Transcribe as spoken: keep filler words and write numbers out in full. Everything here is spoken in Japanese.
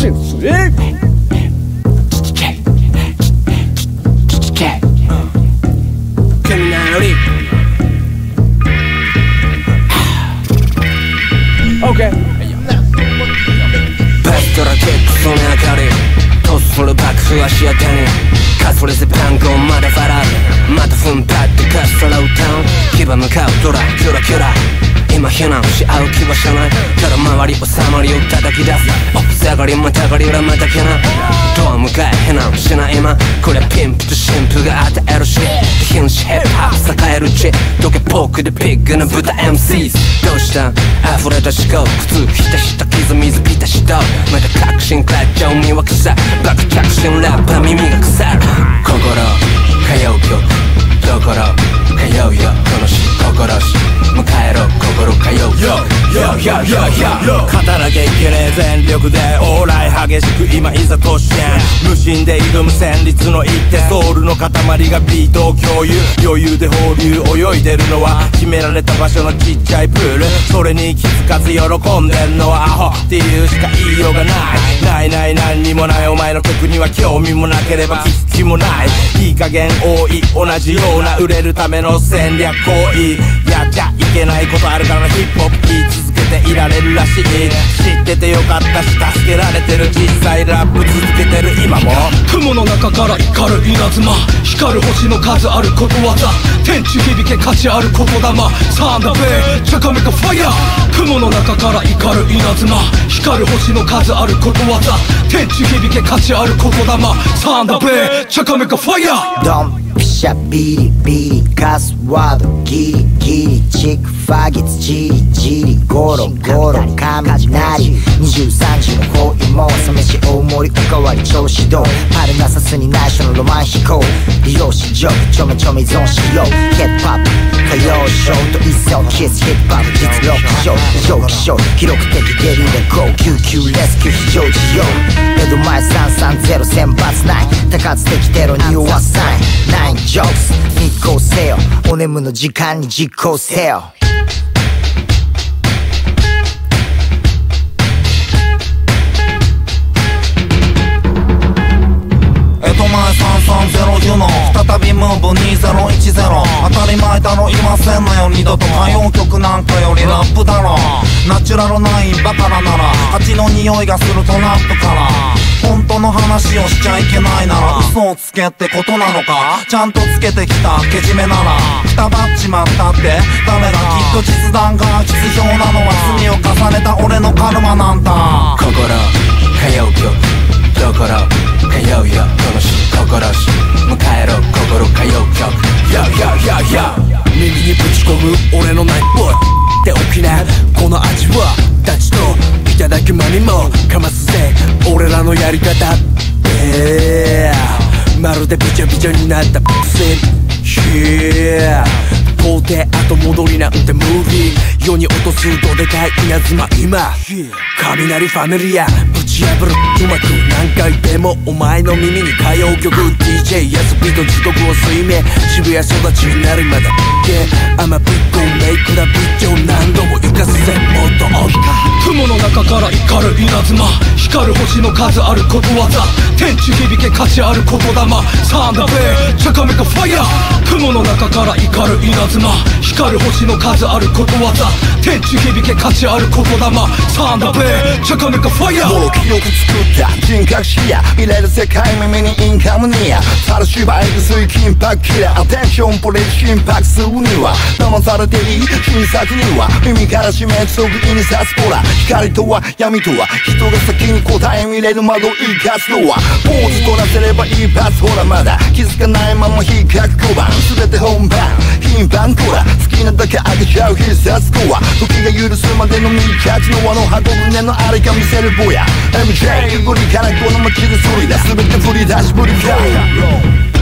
fucking sweet. Kaminari. Okay. ベストラケックその明かりトスする爆風足当てにかすれせパンコンまで払うまた踏ん張ってかすらうタウン牙向かうドラキュラキュラ今避難し合う気はしないから周り収まりを叩き出すお下がりまたがりらまたけなドア向かい避難しない今これピンプと神父が与えるし品種ヘップハップ栄える地どけポークでピッグな豚 エムシーズ どうした溢れた思考靴ひたひた傷水ピタシとまた確信クラッチャー見分けさ爆着信ラッパー耳が腐る心通う曲どころ通うよこのし心し迎えろ心通うよよよよよ勝たなきゃいけねえ全力で往来激しく今いざ突進無心で挑む旋律の一手ソウルの塊がビートを共有余裕で放流泳いでるのは決められた場所のちっちゃいプールそれに気づかず喜んでんのはアホっていうしか言いようがないないない何にもないお前の曲には興味もなければ聞く気もないいい加減多い同じような売れるための戦略行為やっちゃいけないことあるからヒップホップ言い続けていられるらしい知っててよかったし助けられてる実際ラップ続けてる今も雲の中から光る稲妻光る星の数あることわざ天地響け価値ある言霊サンダベーチャカメカファイヤー雲の中から光る稲妻光る星の数あることわざ天地響け価値ある言霊サンダベーチャカメカファイヤードンピシャビリビリカスワードギリギリチックファゲツジリジリゴロゴロ雷にじゅうさんじの包囲網朝飯大盛りおかわり調子どうパルナサスに内緒のロマン飛行利用市場ちょめちょめ依存しようヒップホップ歌謡ショーと一層キスヒップホップ実力ショー異常気象記録的ゲリラゴー救急レスキュー非常時用江戸前さんさんゼロ選抜ナイン高津的テロに弱サインナインジョークス日光せよお眠の時間に実行せよ江戸前さんさんゼロじゅうの再びムーブにせんじゅう当たり前だろいませんのよ二度と歌謡曲なんかよりラップだろナチュラルナインバカラなら蜂の匂いがするとラップから本当の話をしちゃいけないなら嘘をつけってことなのかちゃんとつけてきたけじめならくたばっちまったってダメだきっと実弾が必要なのは罪を重ねた俺のカルマなんだ心通う曲どころ通うよこのし心し迎えろ心通う曲やややや耳にぶち込む俺のナイフっておきなこの味は立ちといただき間にもかますぜ俺らのやり方ってまるでビチャビチャになったボクシンYeah到底後戻りなんて無理世に落とすどでかい稲妻今雷ファミリアぶち破るうまく何回でもお前の耳に歌謡曲 ディージェー やスピード地獄を水面渋谷育ちになるまでアマビッグメイクなビッチを何度も行かせてもっとおっ雲の中から光る稲妻光る星の数あることわざ天地響け価値ある言霊サンダベーチャカメカファイヤー雲の中から光る稲妻光る星の数あることわざ天地響け価値ある言霊サンダベーチャカメカファイヤーもろ記憶作った人格視野見れる世界耳にインカムニアさる芝居薄い緊迫キラーアテンションポリ心拍数には騙されていい新作には耳から締めつく印刷ポラ光とは闇とは人が先に答え見れる窓生かすのはポーズ取らせればいいパスほらまだ気づかないまま引っかく小判全て本番頻繁コラ好きなだけあげちゃう必殺コア時が許すまでの密着の輪の箱舟のあれか見せるぼや エムジェー ゆっくりからこの街でそりだ全て振り出しぶりか